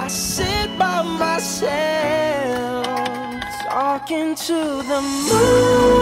I sit by myself, talking to the moon.